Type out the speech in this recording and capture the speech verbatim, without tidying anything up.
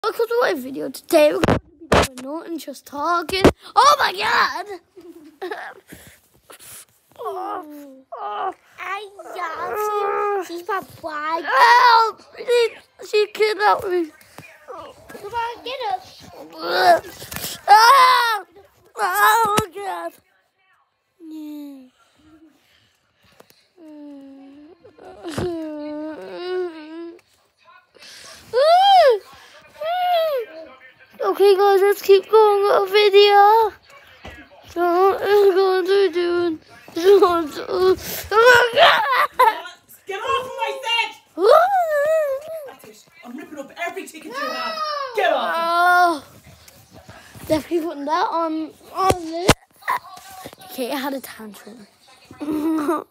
Welcome to my video. Today we're going to be doing nothing, just talking. Oh my god! oh, oh, I got you. She's my bag. Help! She, she kidnapped me. Come on, get us. ah! Oh god! Yeah. Okay guys, let's keep going with the video. So I'm going to do Get off of my set! That's it. I'm ripping up every ticket you have. Get off! Oh, definitely putting that on on it. Okay, I had a tantrum.